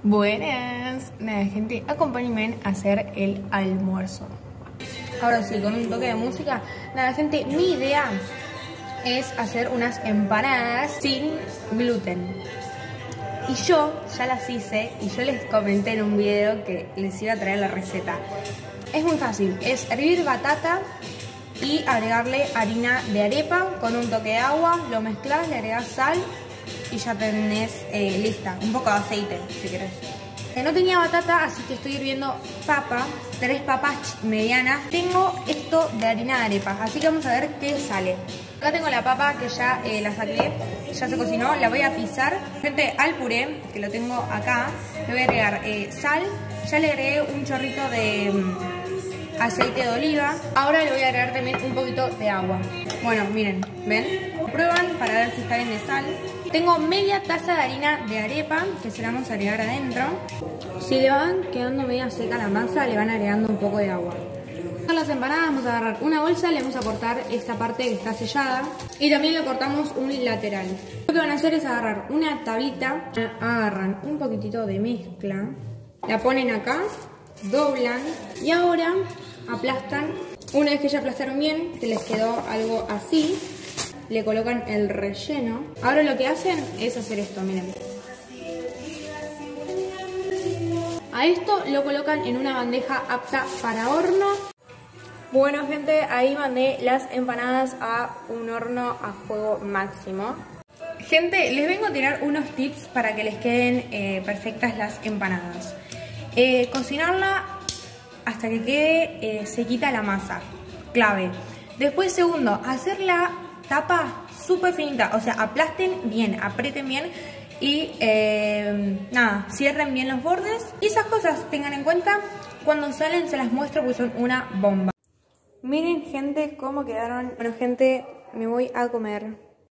Buenas, nada gente, acompáñenme a hacer el almuerzo. Ahora sí, con un toque de música. Nada gente, mi idea es hacer unas empanadas sin gluten. Y yo ya las hice y yo les comenté en un video que les iba a traer la receta. Es muy fácil, es hervir batata y agregarle harina de arepa con un toque de agua, lo mezclas, le agregas sal y ya tenés lista, un poco de aceite si querés. No tenía batata, así que estoy hirviendo papa, 3 papas medianas. Tengo esto de harina de arepa, así que vamos a ver qué sale. Acá tengo la papa que ya la saqué, ya se cocinó, la voy a pisar. Gente, al puré, que lo tengo acá, le voy a agregar sal, ya le agregué un chorrito de aceite de oliva. Ahora le voy a agregar también un poquito de agua. Bueno, miren, ¿ven? Prueban para ver si está bien de sal. Tengo media taza de harina de arepa que se la vamos a agregar adentro. Si le van quedando media seca la masa, le van agregando un poco de agua. Para las empanadas vamos a agarrar una bolsa, le vamos a cortar esta parte que está sellada y también le cortamos un lateral. Lo que van a hacer es agarrar una tablita, agarran un poquitito de mezcla, la ponen acá, doblan y ahora aplastan. Una vez que ya aplastaron bien, que les quedó algo así, le colocan el relleno. Ahora lo que hacen es hacer esto, miren. A esto lo colocan en una bandeja apta para horno. Bueno gente, ahí mandé las empanadas a un horno a fuego máximo. Gente, les vengo a tirar unos tips para que les queden perfectas las empanadas. Cocinarla hasta que quede sequita la masa, clave. Después, segundo, hacer la tapa súper finita, o sea, aplasten bien, aprieten bien y nada, cierren bien los bordes. Y esas cosas tengan en cuenta, cuando salen se las muestro porque son una bomba. Miren gente cómo quedaron. Bueno gente, me voy a comer.